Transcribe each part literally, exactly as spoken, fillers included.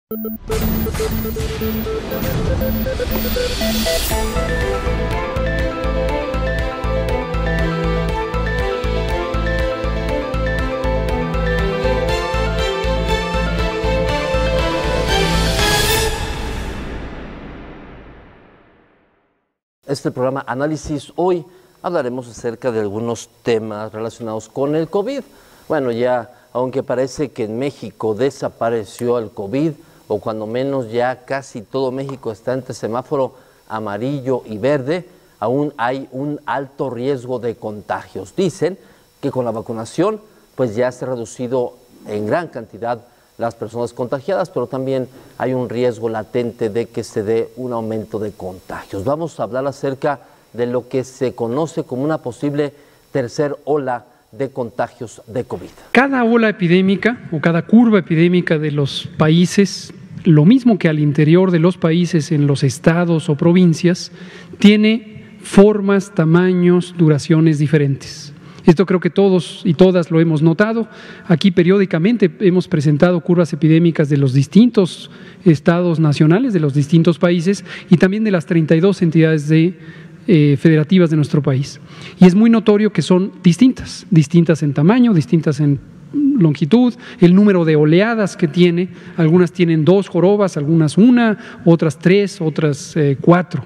Este programa Análisis, hoy hablaremos acerca de algunos temas relacionados con el COVID. Bueno, ya, aunque parece que en México desapareció el COVID, o cuando menos ya casi todo México está entre semáforo amarillo y verde, aún hay un alto riesgo de contagios. Dicen que con la vacunación pues ya se ha reducido en gran cantidad las personas contagiadas, pero también hay un riesgo latente de que se dé un aumento de contagios. Vamos a hablar acerca de lo que se conoce como una posible tercera ola de contagios de COVID. Cada ola epidémica o cada curva epidémica de los países, lo mismo que al interior de los países en los estados o provincias, tiene formas, tamaños, duraciones diferentes. Esto creo que todos y todas lo hemos notado. Aquí periódicamente hemos presentado curvas epidémicas de los distintos estados nacionales, de los distintos países y también de las treinta y dos entidades de, eh, federativas de nuestro país. Y es muy notorio que son distintas, distintas en tamaño, distintas en longitud, el número de oleadas que tiene. Algunas tienen dos jorobas, algunas una, otras tres, otras eh, cuatro.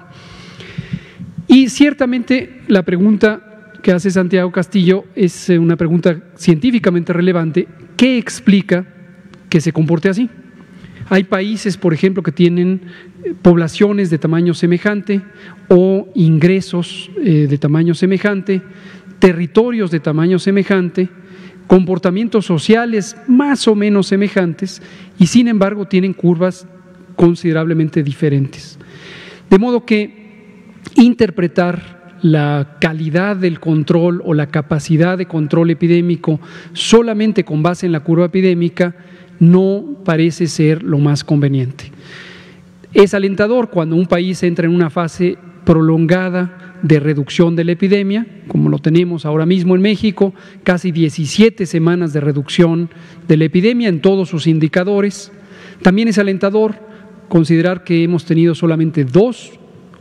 Y ciertamente la pregunta que hace Santiago Castillo es una pregunta científicamente relevante. ¿Qué explica que se comporte así? Hay países, por ejemplo, que tienen poblaciones de tamaño semejante o ingresos eh, de tamaño semejante, territorios de tamaño semejante, comportamientos sociales más o menos semejantes y sin embargo tienen curvas considerablemente diferentes. De modo que interpretar la calidad del control o la capacidad de control epidémico solamente con base en la curva epidémica no parece ser lo más conveniente. Es alentador cuando un país entra en una fase prolongada de reducción de la epidemia, como lo tenemos ahora mismo en México, casi diecisiete semanas de reducción de la epidemia en todos sus indicadores. También es alentador considerar que hemos tenido solamente dos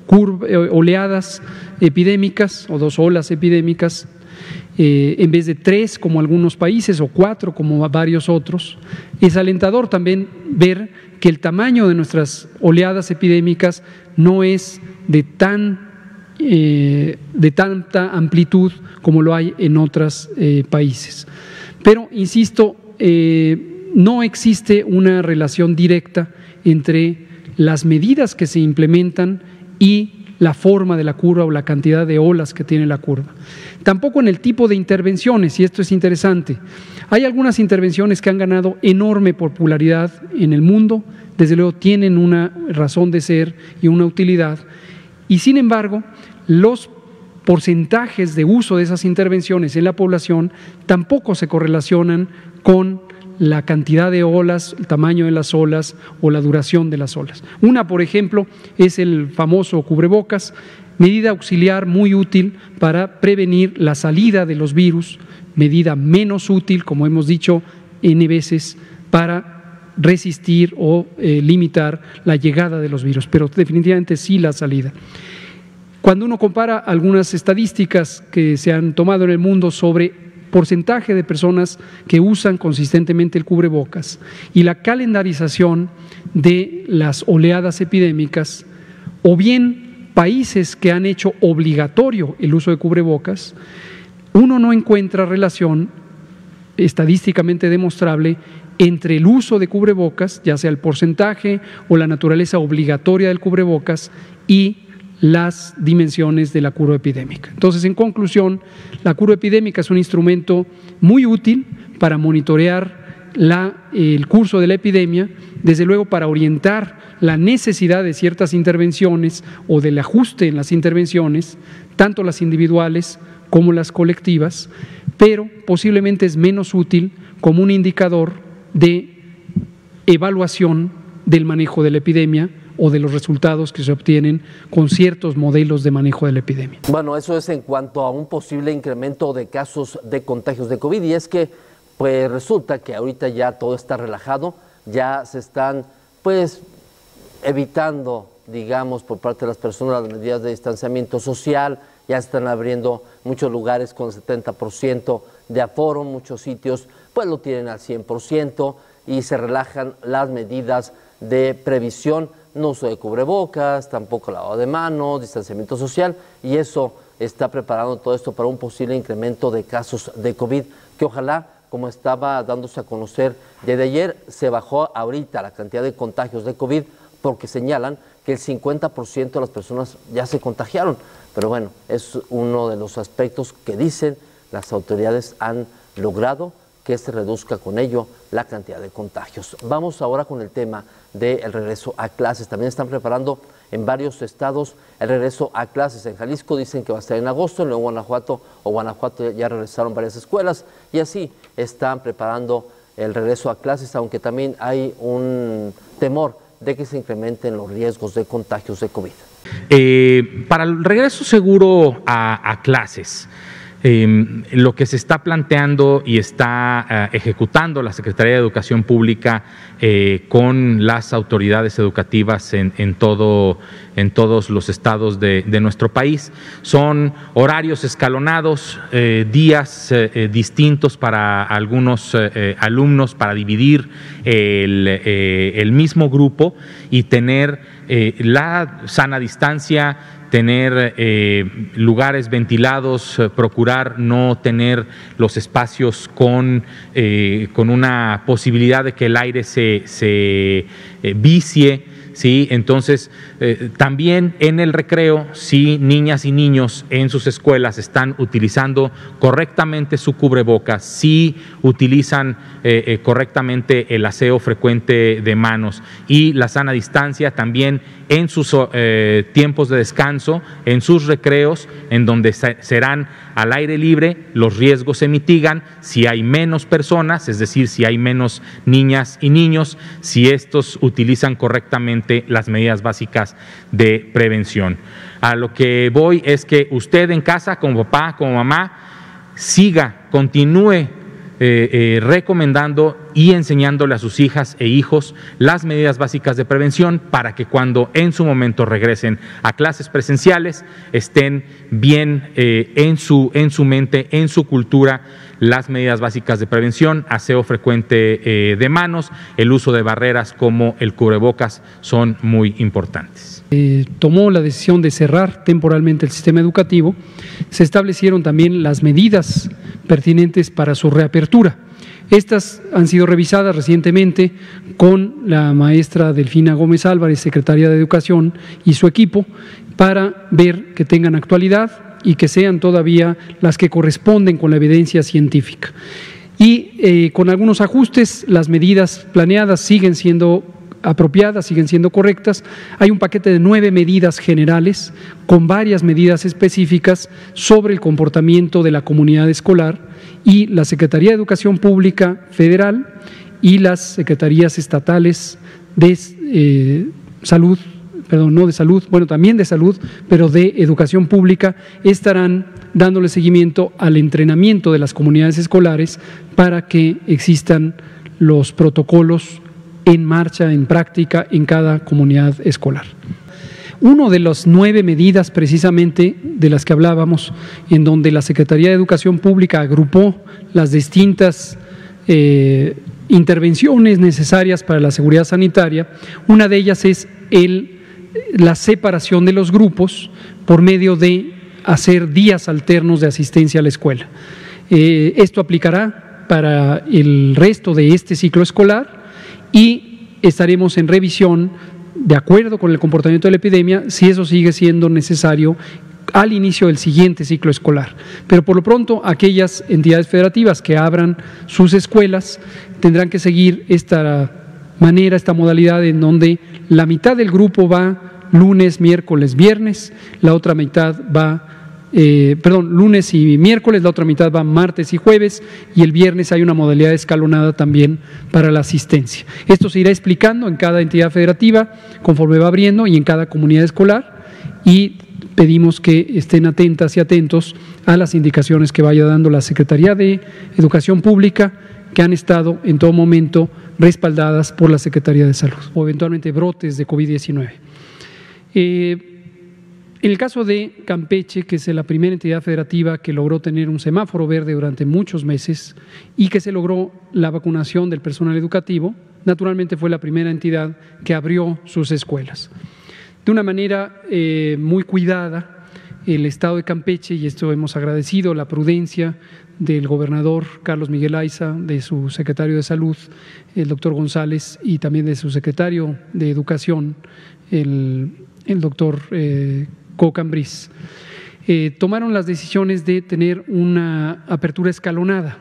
oleadas epidémicas o dos olas epidémicas eh, en vez de tres como algunos países o cuatro como varios otros. Es alentador también ver que el tamaño de nuestras oleadas epidémicas no es de tan eh, de tanta amplitud como lo hay en otros eh, países. Pero, insisto, eh, no existe una relación directa entre las medidas que se implementan y la forma de la curva o la cantidad de olas que tiene la curva. Tampoco en el tipo de intervenciones, y esto es interesante. Hay algunas intervenciones que han ganado enorme popularidad en el mundo, desde luego tienen una razón de ser y una utilidad, y sin embargo, los porcentajes de uso de esas intervenciones en la población tampoco se correlacionan con la cantidad de olas, el tamaño de las olas o la duración de las olas. Una, por ejemplo, es el famoso cubrebocas, medida auxiliar muy útil para prevenir la salida de los virus, medida menos útil, como hemos dicho N veces, para resistir o eh, limitar la llegada de los virus, pero definitivamente sí la salida. Cuando uno compara algunas estadísticas que se han tomado en el mundo sobre porcentaje de personas que usan consistentemente el cubrebocas y la calendarización de las oleadas epidémicas, o bien países que han hecho obligatorio el uso de cubrebocas, uno no encuentra relación estadísticamente demostrable entre el uso de cubrebocas, ya sea el porcentaje o la naturaleza obligatoria del cubrebocas, y las dimensiones de la curva epidémica. Entonces, en conclusión, la curva epidémica es un instrumento muy útil para monitorear la, el curso de la epidemia, desde luego para orientar la necesidad de ciertas intervenciones o del ajuste en las intervenciones, tanto las individuales como las colectivas, pero posiblemente es menos útil como un indicador de evaluación del manejo de la epidemia o de los resultados que se obtienen con ciertos modelos de manejo de la epidemia. Bueno, eso es en cuanto a un posible incremento de casos de contagios de COVID, y es que pues resulta que ahorita ya todo está relajado, ya se están pues evitando, digamos, por parte de las personas las medidas de distanciamiento social. Ya están abriendo muchos lugares con el setenta por ciento de aforo, muchos sitios pues lo tienen al cien por ciento y se relajan las medidas de previsión, no uso de cubrebocas, tampoco lavado de manos, distanciamiento social, y eso está preparando todo esto para un posible incremento de casos de COVID, que ojalá, como estaba dándose a conocer desde ayer, se bajó ahorita la cantidad de contagios de COVID, porque señalan que el cincuenta por ciento de las personas ya se contagiaron. Pero bueno, es uno de los aspectos que dicen las autoridades han logrado que se reduzca con ello la cantidad de contagios. Vamos ahora con el tema del regreso a clases. También están preparando en varios estados el regreso a clases. En Jalisco dicen que va a estar en agosto, en Nuevo Guanajuato o Guanajuato ya regresaron varias escuelas y así están preparando el regreso a clases, aunque también hay un temor de que se incrementen los riesgos de contagios de COVID. Eh, para el regreso seguro a, a clases, eh, lo que se está planteando y está eh, ejecutando la Secretaría de Educación Pública eh, con las autoridades educativas en, en, todo, en todos los estados de, de nuestro país son horarios escalonados, eh, días eh, distintos para algunos eh, alumnos para dividir el, eh, el mismo grupo y tener eh, la sana distancia, tener eh, lugares ventilados, eh, procurar no tener los espacios con, eh, con una posibilidad de que el aire se, se eh, vicie, ¿sí? Entonces, eh, también en el recreo, si niñas y niños en sus escuelas están utilizando correctamente su cubrebocas, si utilizan eh, eh, correctamente el aseo frecuente de manos y la sana distancia, también en sus eh, tiempos de descanso, en sus recreos, en donde se, serán al aire libre, los riesgos se mitigan si hay menos personas, es decir, si hay menos niñas y niños, si estos utilizan correctamente las medidas básicas de prevención. A lo que voy es que usted en casa, como papá, como mamá, siga, continúe Eh, eh, recomendando y enseñándole a sus hijas e hijos las medidas básicas de prevención para que cuando en su momento regresen a clases presenciales estén bien eh, en, su, en su mente, en su cultura, las medidas básicas de prevención, aseo frecuente eh, de manos, el uso de barreras como el cubrebocas son muy importantes. Eh, tomó la decisión de cerrar temporalmente el sistema educativo, se establecieron también las medidas pertinentes para su reapertura. Estas han sido revisadas recientemente con la maestra Delfina Gómez Álvarez, secretaria de Educación, y su equipo, para ver que tengan actualidad y que sean todavía las que corresponden con la evidencia científica. Y eh, con algunos ajustes, las medidas planeadas siguen siendo apropiadas, siguen siendo correctas. Hay un paquete de nueve medidas generales con varias medidas específicas sobre el comportamiento de la comunidad escolar y la Secretaría de Educación Pública Federal y las secretarías estatales de eh, salud, perdón, no de salud, bueno, también de salud, pero de educación pública, estarán dándole seguimiento al entrenamiento de las comunidades escolares para que existan los protocolos en marcha, en práctica, en cada comunidad escolar. Una de las nueve medidas precisamente de las que hablábamos, en donde la Secretaría de Educación Pública agrupó las distintas eh, intervenciones necesarias para la seguridad sanitaria, una de ellas es el, la separación de los grupos por medio de hacer días alternos de asistencia a la escuela. Eh, esto aplicará para el resto de este ciclo escolar y estaremos en revisión de acuerdo con el comportamiento de la epidemia si eso sigue siendo necesario al inicio del siguiente ciclo escolar. Pero por lo pronto aquellas entidades federativas que abran sus escuelas tendrán que seguir esta manera, esta modalidad en donde la mitad del grupo va lunes, miércoles, viernes, la otra mitad va Eh, perdón, lunes y miércoles, la otra mitad va martes y jueves y el viernes hay una modalidad escalonada también para la asistencia. Esto se irá explicando en cada entidad federativa conforme va abriendo y en cada comunidad escolar y pedimos que estén atentas y atentos a las indicaciones que vaya dando la Secretaría de Educación Pública, que han estado en todo momento respaldadas por la Secretaría de Salud, o eventualmente brotes de COVID diecinueve. Eh, En el caso de Campeche, que es la primera entidad federativa que logró tener un semáforo verde durante muchos meses y que se logró la vacunación del personal educativo, naturalmente fue la primera entidad que abrió sus escuelas. De una manera eh, muy cuidada, el Estado de Campeche, y esto hemos agradecido la prudencia del gobernador Carlos Miguel Aiza, de su secretario de Salud, el doctor González, y también de su secretario de Educación, el, el doctor eh, Cocambriz, eh, tomaron las decisiones de tener una apertura escalonada,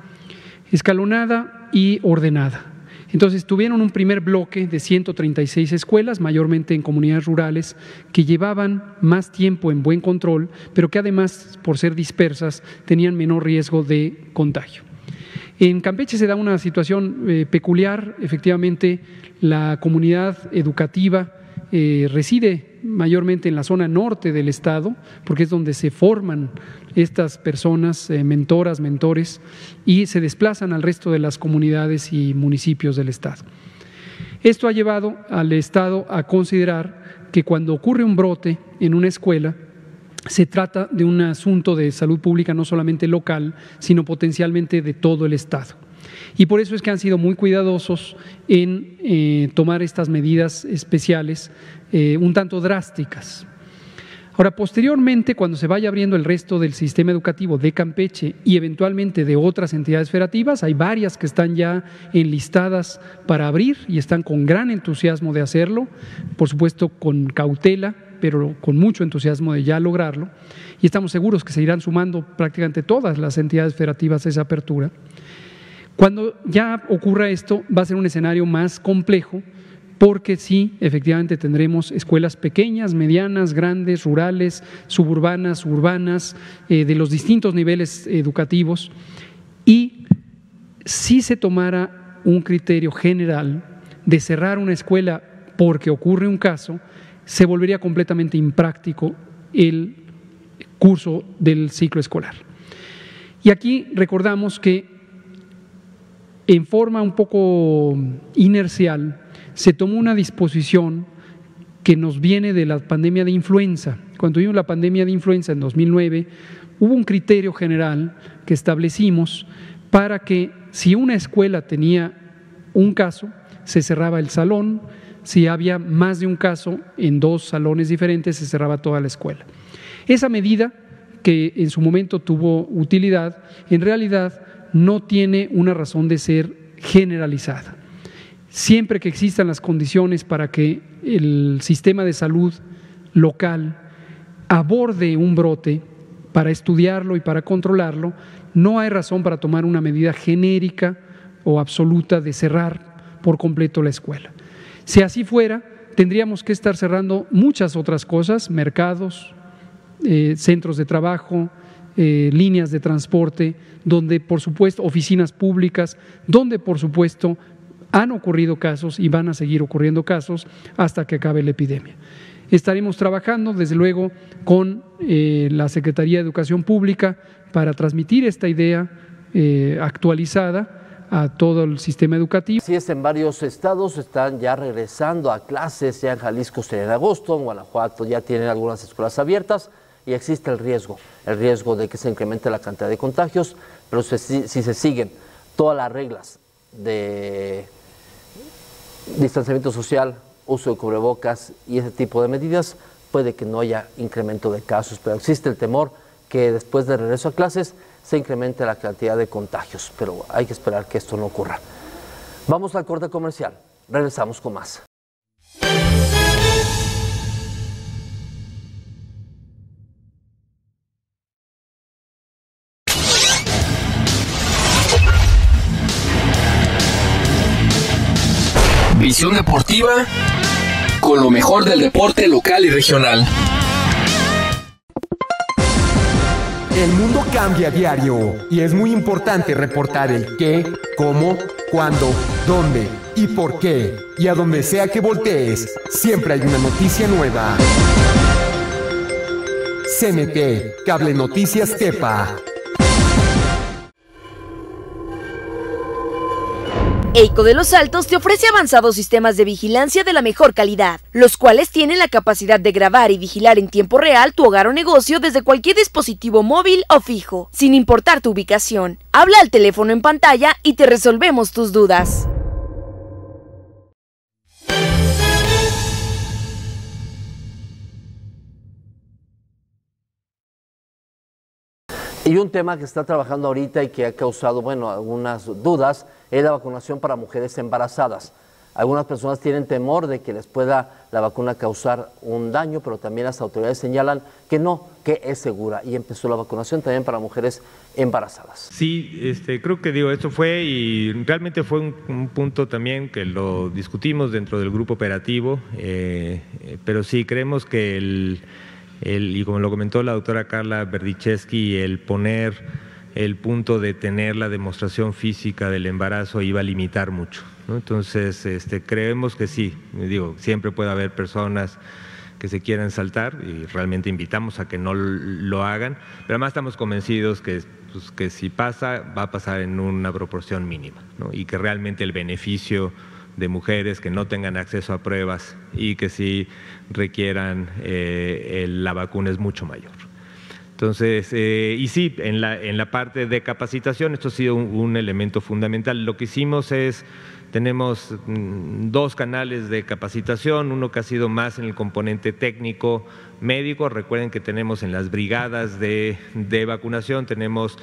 escalonada y ordenada. Entonces tuvieron un primer bloque de ciento treinta y seis escuelas, mayormente en comunidades rurales, que llevaban más tiempo en buen control, pero que además, por ser dispersas, tenían menor riesgo de contagio. En Campeche se da una situación eh, peculiar, efectivamente la comunidad educativa eh, reside mayormente en la zona norte del estado, porque es donde se forman estas personas, eh, mentoras, mentores, y se desplazan al resto de las comunidades y municipios del estado. Esto ha llevado al estado a considerar que cuando ocurre un brote en una escuela, se trata de un asunto de salud pública no solamente local, sino potencialmente de todo el estado. Y por eso es que han sido muy cuidadosos en eh, tomar estas medidas especiales eh, un tanto drásticas. Ahora, posteriormente, cuando se vaya abriendo el resto del sistema educativo de Campeche y eventualmente de otras entidades federativas, hay varias que están ya enlistadas para abrir y están con gran entusiasmo de hacerlo, por supuesto con cautela, pero con mucho entusiasmo de ya lograrlo, y estamos seguros que se irán sumando prácticamente todas las entidades federativas a esa apertura. Cuando ya ocurra esto, va a ser un escenario más complejo, porque sí, efectivamente tendremos escuelas pequeñas, medianas, grandes, rurales, suburbanas, urbanas, eh, de los distintos niveles educativos, y si se tomara un criterio general de cerrar una escuela porque ocurre un caso, se volvería completamente impráctico el curso del ciclo escolar. Y aquí recordamos que en forma un poco inercial se tomó una disposición que nos viene de la pandemia de influenza. Cuando tuvimos la pandemia de influenza en dos mil nueve, hubo un criterio general que establecimos para que si una escuela tenía un caso, se cerraba el salón. Si había más de un caso en dos salones diferentes, se cerraba toda la escuela. Esa medida, que en su momento tuvo utilidad, en realidad no tiene una razón de ser generalizada. Siempre que existan las condiciones para que el sistema de salud local aborde un brote para estudiarlo y para controlarlo, no hay razón para tomar una medida genérica o absoluta de cerrar por completo la escuela. Si así fuera, tendríamos que estar cerrando muchas otras cosas, mercados, eh, centros de trabajo, eh, líneas de transporte, donde por supuesto, oficinas públicas, donde por supuesto han ocurrido casos y van a seguir ocurriendo casos hasta que acabe la epidemia. Estaremos trabajando, desde luego, con eh, la Secretaría de Educación Pública para transmitir esta idea eh, actualizada a todo el sistema educativo. Sí, es en varios estados están ya regresando a clases, ya en Jalisco será en agosto, en Guanajuato ya tienen algunas escuelas abiertas y existe el riesgo, el riesgo de que se incremente la cantidad de contagios, pero si, si se siguen todas las reglas de distanciamiento social, uso de cubrebocas y ese tipo de medidas, puede que no haya incremento de casos, pero existe el temor que después del regreso a clases se incremente la cantidad de contagios, pero hay que esperar que esto no ocurra. Vamos al corte comercial, regresamos con más. Visión deportiva con lo mejor del deporte local y regional. El mundo cambia a diario y es muy importante reportar el qué, cómo, cuándo, dónde y por qué. Y a donde sea que voltees, siempre hay una noticia nueva. C N T, Cable Noticias Tepa. EICO de Los Altos te ofrece avanzados sistemas de vigilancia de la mejor calidad, los cuales tienen la capacidad de grabar y vigilar en tiempo real tu hogar o negocio desde cualquier dispositivo móvil o fijo, sin importar tu ubicación. Habla al teléfono en pantalla y te resolvemos tus dudas. Y un tema que está trabajando ahorita y que ha causado, bueno, algunas dudas es la vacunación para mujeres embarazadas. Algunas personas tienen temor de que les pueda la vacuna causar un daño, pero también las autoridades señalan que no, que es segura. Y empezó la vacunación también para mujeres embarazadas. Sí, este, creo que digo, esto fue y realmente fue un, un punto también que lo discutimos dentro del grupo operativo, eh, pero sí creemos que el… El, y como lo comentó la doctora Carla Berdichevsky, el poner el punto de tener la demostración física del embarazo iba a limitar mucho, ¿no? Entonces, este, creemos que sí, digo, siempre puede haber personas que se quieran saltar y realmente invitamos a que no lo hagan, pero además estamos convencidos que, pues, que si pasa, va a pasar en una proporción mínima, ¿no? Y que realmente el beneficio de mujeres que no tengan acceso a pruebas y que sí requieran eh, el, la vacuna es mucho mayor. Entonces, eh, y sí, en la, en la parte de capacitación esto ha sido un, un elemento fundamental. Lo que hicimos es, tenemos mm, dos canales de capacitación, uno que ha sido más en el componente técnico médico. Recuerden que tenemos en las brigadas de, de vacunación, tenemos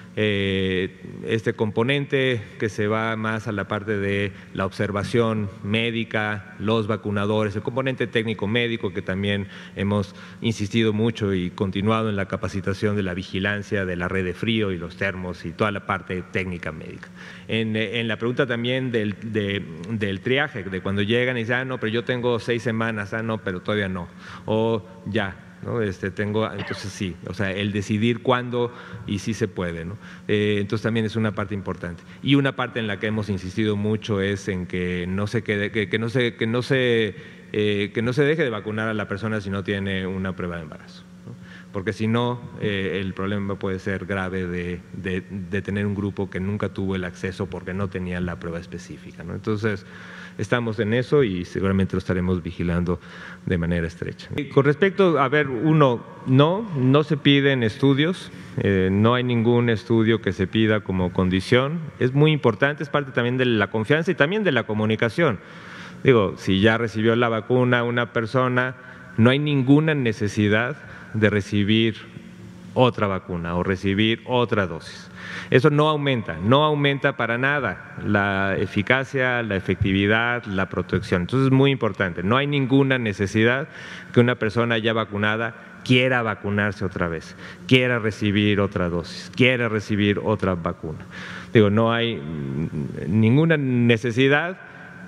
Eh, este componente que se va más a la parte de la observación médica, los vacunadores, el componente técnico médico que también hemos insistido mucho y continuado en la capacitación de la vigilancia de la red de frío y los termos y toda la parte técnica médica. En, en la pregunta también del, de, del triaje, de cuando llegan y dicen, ah, no, pero yo tengo seis semanas, ah, no, pero todavía no, o ya. ¿No? Este, tengo, entonces sí, o sea, el decidir cuándo y si se puede, ¿no? Eh, entonces también es una parte importante. Y una parte en la que hemos insistido mucho es en que no se quede, que, que no se, que no se, eh, que no se deje de vacunar a la persona si no tiene una prueba de embarazo, ¿no? Porque si no, eh, el problema puede ser grave de, de, de tener un grupo que nunca tuvo el acceso porque no tenía la prueba específica, ¿no? Entonces, estamos en eso y seguramente lo estaremos vigilando de manera estrecha. Y con respecto, a ver, uno, no, no se piden estudios, eh, no hay ningún estudio que se pida como condición. Es muy importante, es parte también de la confianza y también de la comunicación. Digo, si ya recibió la vacuna una persona, no hay ninguna necesidad de recibir otra vacuna o recibir otra dosis. Eso no aumenta, no aumenta para nada la eficacia, la efectividad, la protección. Entonces es muy importante, no hay ninguna necesidad que una persona ya vacunada quiera vacunarse otra vez, quiera recibir otra dosis, quiera recibir otra vacuna. Digo, no hay ninguna necesidad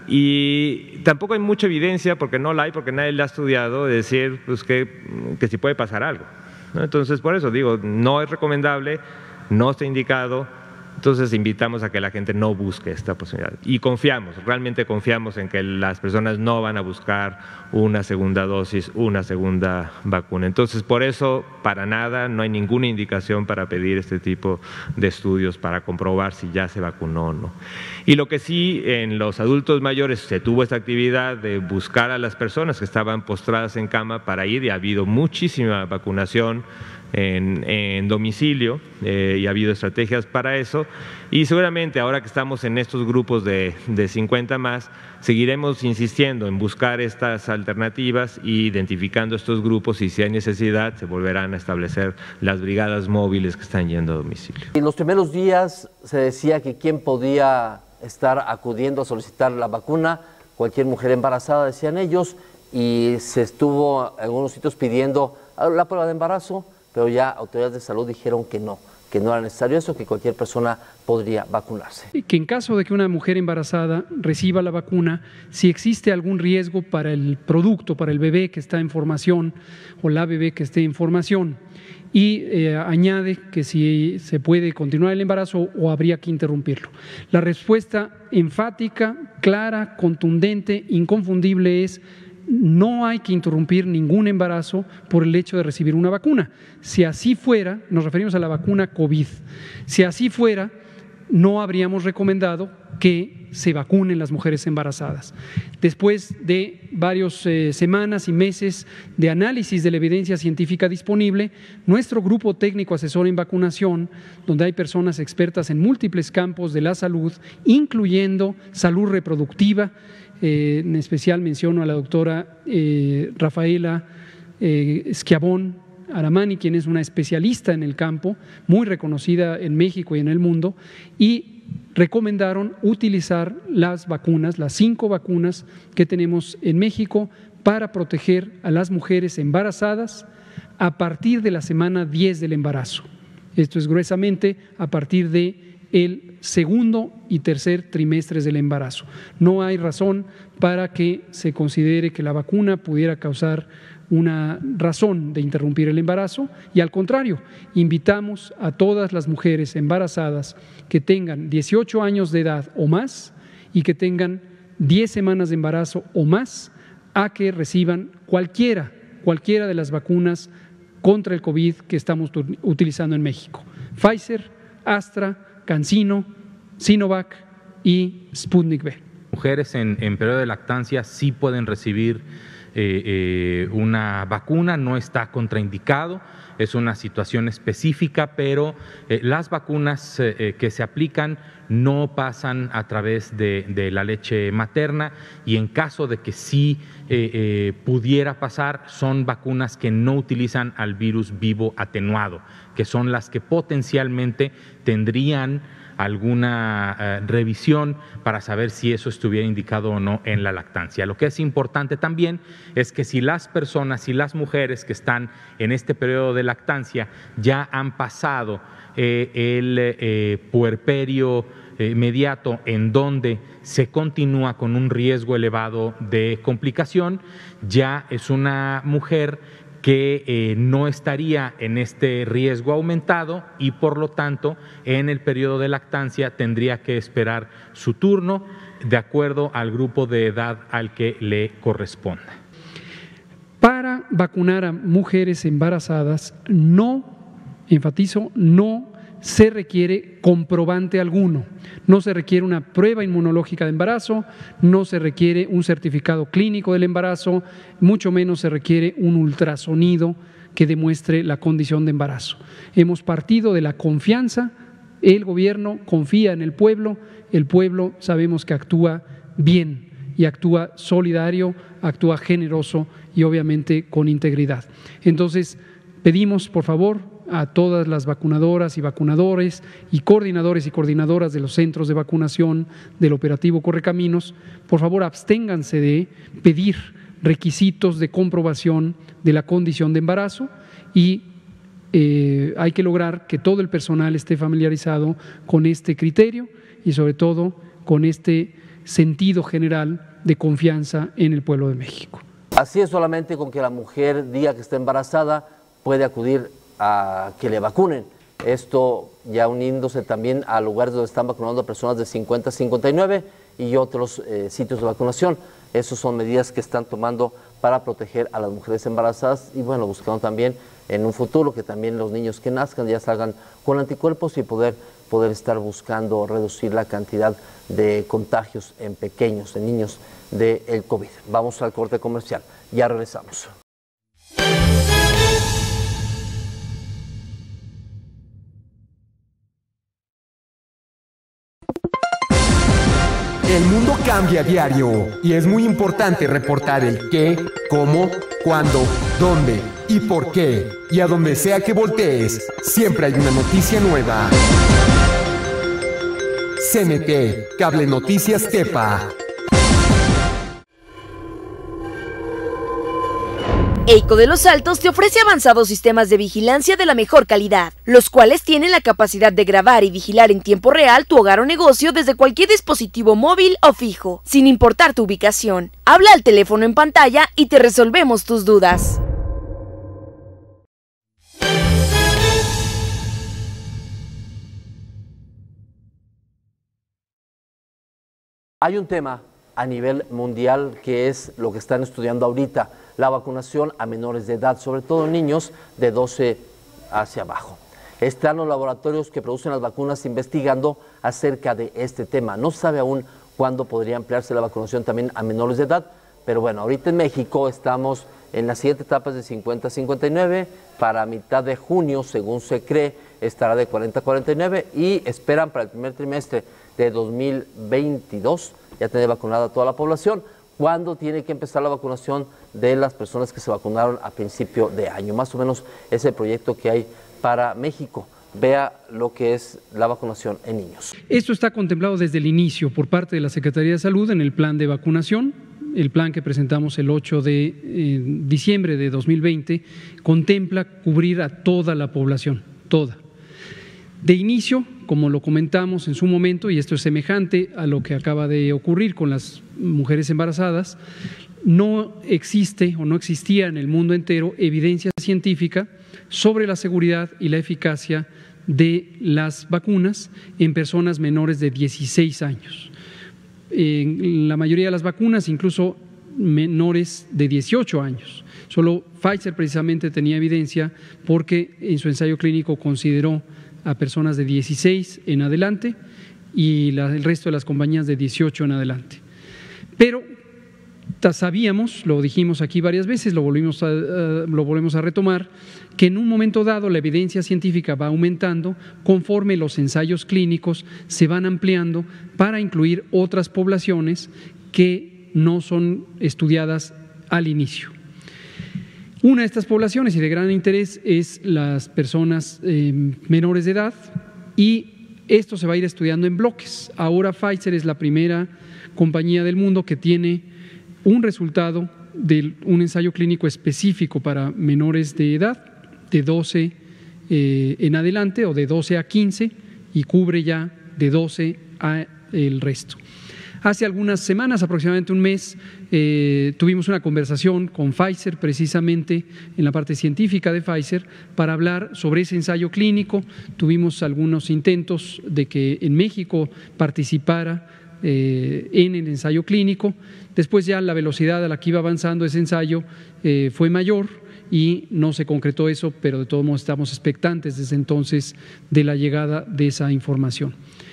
y tampoco hay mucha evidencia, porque no la hay, porque nadie la ha estudiado, de decir pues, que, que sí puede pasar algo, ¿no? Entonces, por eso digo, no es recomendable, no está indicado, entonces invitamos a que la gente no busque esta posibilidad. Y confiamos, realmente confiamos en que las personas no van a buscar una segunda dosis, una segunda vacuna. Entonces, por eso, para nada, no hay ninguna indicación para pedir este tipo de estudios para comprobar si ya se vacunó o no. Y lo que sí, en los adultos mayores se tuvo esta actividad de buscar a las personas que estaban postradas en cama para ir, y ha habido muchísima vacunación En, en domicilio eh, y ha habido estrategias para eso, y seguramente ahora que estamos en estos grupos de, de cincuenta más, seguiremos insistiendo en buscar estas alternativas y identificando estos grupos, y si hay necesidad se volverán a establecer las brigadas móviles que están yendo a domicilio. En los primeros días se decía que quién podía estar acudiendo a solicitar la vacuna, cualquier mujer embarazada, decían ellos, y se estuvo en algunos sitios pidiendo la prueba de embarazo, pero ya autoridades de salud dijeron que no, que no era necesario eso, que cualquier persona podría vacunarse. Que en caso de que una mujer embarazada reciba la vacuna, si existe algún riesgo para el producto, para el bebé que está en formación o la bebé que esté en formación, y eh, añade que si se puede continuar el embarazo o habría que interrumpirlo. La respuesta enfática, clara, contundente, inconfundible es: no hay que interrumpir ningún embarazo por el hecho de recibir una vacuna. Si así fuera, nos referimos a la vacuna COVID, si así fuera, no habríamos recomendado que se vacunen las mujeres embarazadas. Después de varias eh, semanas y meses de análisis de la evidencia científica disponible, nuestro grupo técnico asesor en vacunación, donde hay personas expertas en múltiples campos de la salud, incluyendo salud reproductiva, eh, en especial menciono a la doctora eh, Rafaela eh, Schiavone Aramani, quien es una especialista en el campo, muy reconocida en México y en el mundo, y recomendaron utilizar las vacunas, las cinco vacunas que tenemos en México para proteger a las mujeres embarazadas a partir de la semana diez del embarazo. Esto es gruesamente a partir de el segundo y tercer trimestres del embarazo. No hay razón para que se considere que la vacuna pudiera causar una razón de interrumpir el embarazo y al contrario, invitamos a todas las mujeres embarazadas que tengan dieciocho años de edad o más y que tengan diez semanas de embarazo o más a que reciban cualquiera, cualquiera de las vacunas contra el COVID que estamos utilizando en México. Pfizer, Astra, CanSino, Sinovac y Sputnik V. Mujeres en, en periodo de lactancia sí pueden recibir eh, eh, una vacuna, no está contraindicado, es una situación específica, pero eh, las vacunas eh, eh, que se aplican no pasan a través de, de la leche materna y en caso de que sí eh, eh, pudiera pasar, son vacunas que no utilizan al virus vivo atenuado, que son las que potencialmente tendrían alguna eh, revisión para saber si eso estuviera indicado o no en la lactancia. Lo que es importante también es que si las personas, si las mujeres que están en este periodo de lactancia ya han pasado eh, el eh, puerperio eh, inmediato en donde se continúa con un riesgo elevado de complicación, ya es una mujer que eh, no estaría en este riesgo aumentado y por lo tanto en el periodo de lactancia tendría que esperar su turno de acuerdo al grupo de edad al que le corresponda. Para vacunar a mujeres embarazadas no, enfatizo, no se requiere comprobante alguno, no se requiere una prueba inmunológica de embarazo, no se requiere un certificado clínico del embarazo, mucho menos se requiere un ultrasonido que demuestre la condición de embarazo. Hemos partido de la confianza, el gobierno confía en el pueblo, el pueblo sabemos que actúa bien y actúa solidario, actúa generoso y obviamente con integridad. Entonces, pedimos por favor a todas las vacunadoras y vacunadores y coordinadores y coordinadoras de los centros de vacunación del operativo Correcaminos, por favor absténganse de pedir requisitos de comprobación de la condición de embarazo y eh, hay que lograr que todo el personal esté familiarizado con este criterio y sobre todo con este sentido general de confianza en el pueblo de México. Así es, solamente con que la mujer diga que está embarazada puede acudir a que le vacunen. Esto ya uniéndose también a lugares donde están vacunando a personas de cincuenta a cincuenta y nueve y otros eh, sitios de vacunación. Esas son medidas que están tomando para proteger a las mujeres embarazadas y bueno, buscando también en un futuro que también los niños que nazcan ya salgan con anticuerpos y poder, poder estar buscando reducir la cantidad de contagios en pequeños, en niños del COVID. Vamos al corte comercial, ya regresamos. El mundo cambia a diario y es muy importante reportar el qué, cómo, cuándo, dónde y por qué. Y a donde sea que voltees, siempre hay una noticia nueva. C N T, Cable Noticias Tepa. EICO de Los Altos te ofrece avanzados sistemas de vigilancia de la mejor calidad, los cuales tienen la capacidad de grabar y vigilar en tiempo real tu hogar o negocio desde cualquier dispositivo móvil o fijo, sin importar tu ubicación. Habla al teléfono en pantalla y te resolvemos tus dudas. Hay un tema a nivel mundial, que es lo que están estudiando ahorita, la vacunación a menores de edad, sobre todo niños de doce hacia abajo. Están los laboratorios que producen las vacunas investigando acerca de este tema. No se sabe aún cuándo podría ampliarse la vacunación también a menores de edad, pero bueno, ahorita en México estamos en las siguientes etapas de cincuenta a cincuenta y nueve, para mitad de junio, según se cree, estará de cuarenta a cuarenta y nueve y esperan para el primer trimestre de dos mil veintidós ya tener vacunada a toda la población. ¿Cuándo tiene que empezar la vacunación de las personas que se vacunaron a principio de año? Más o menos es el proyecto que hay para México. Vea lo que es la vacunación en niños. Esto está contemplado desde el inicio por parte de la Secretaría de Salud en el plan de vacunación. El plan que presentamos el ocho de diciembre de dos mil veinte contempla cubrir a toda la población, toda. De inicio, como lo comentamos en su momento, y esto es semejante a lo que acaba de ocurrir con las mujeres embarazadas, no existe o no existía en el mundo entero evidencia científica sobre la seguridad y la eficacia de las vacunas en personas menores de dieciséis años. En la mayoría de las vacunas, incluso menores de dieciocho años. Solo Pfizer precisamente tenía evidencia porque en su ensayo clínico consideró a personas de dieciséis en adelante y la, el resto de las compañías de dieciocho en adelante. Pero sabíamos, lo dijimos aquí varias veces, lo volvimos a, uh, lo volvemos a retomar, que en un momento dado la evidencia científica va aumentando conforme los ensayos clínicos se van ampliando para incluir otras poblaciones que no son estudiadas al inicio. Una de estas poblaciones y de gran interés es las personas eh, menores de edad, y esto se va a ir estudiando en bloques. Ahora Pfizer es la primera compañía del mundo que tiene un resultado de un ensayo clínico específico para menores de edad, de doce eh, en adelante o de doce a quince, y cubre ya de doce a el resto. Hace algunas semanas, aproximadamente un mes, eh, tuvimos una conversación con Pfizer, precisamente en la parte científica de Pfizer, para hablar sobre ese ensayo clínico. Tuvimos algunos intentos de que en México participara eh, en el ensayo clínico. Después ya la velocidad a la que iba avanzando ese ensayo eh, fue mayor y no se concretó eso, pero de todos modos estamos expectantes desde entonces de la llegada de esa información.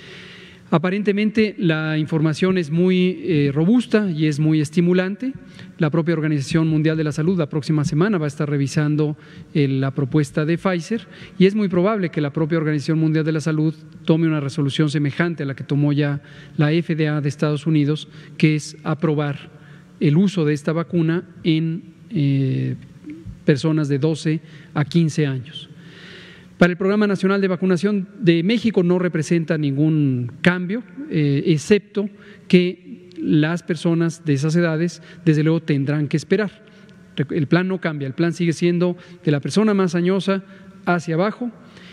Aparentemente la información es muy eh, robusta y es muy estimulante. La propia Organización Mundial de la Salud la próxima semana va a estar revisando eh, la propuesta de Pfizer, y es muy probable que la propia Organización Mundial de la Salud tome una resolución semejante a la que tomó ya la F D A de Estados Unidos, que es aprobar el uso de esta vacuna en eh, personas de doce a quince años. Para el Programa Nacional de Vacunación de México no representa ningún cambio, eh, excepto que las personas de esas edades, desde luego, tendrán que esperar. El plan no cambia, el plan sigue siendo de la persona más añosa hacia abajo,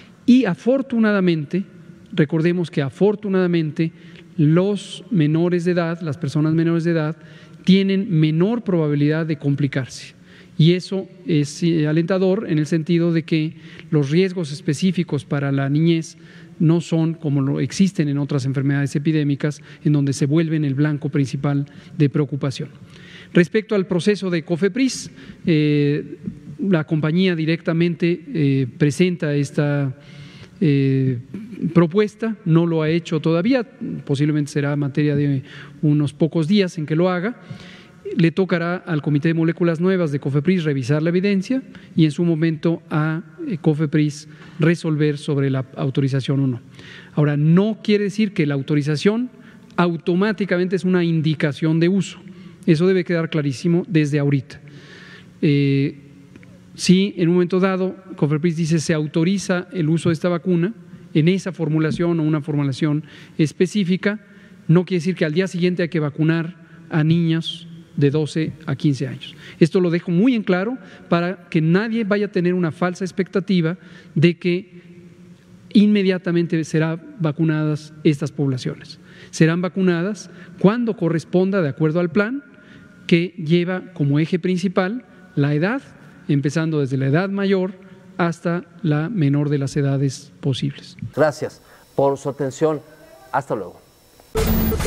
y afortunadamente, recordemos que afortunadamente los menores de edad, las personas menores de edad, tienen menor probabilidad de complicarse. Y eso es alentador en el sentido de que los riesgos específicos para la niñez no son como lo existen en otras enfermedades epidémicas, en donde se vuelven el blanco principal de preocupación. Respecto al proceso de COFEPRIS, eh, la compañía directamente eh, presenta esta eh, propuesta, no lo ha hecho todavía, posiblemente será materia de unos pocos días en que lo haga. Le tocará al Comité de Moléculas Nuevas de COFEPRIS revisar la evidencia y en su momento a COFEPRIS resolver sobre la autorización o no. Ahora, no quiere decir que la autorización automáticamente es una indicación de uso. Eso debe quedar clarísimo desde ahorita. Eh, si en un momento dado COFEPRIS dice se autoriza el uso de esta vacuna en esa formulación o una formulación específica, no quiere decir que al día siguiente hay que vacunar a niños de doce a quince años. Esto lo dejo muy en claro para que nadie vaya a tener una falsa expectativa de que inmediatamente serán vacunadas estas poblaciones. Serán vacunadas cuando corresponda, de acuerdo al plan, que lleva como eje principal la edad, empezando desde la edad mayor hasta la menor de las edades posibles. Gracias por su atención. Hasta luego.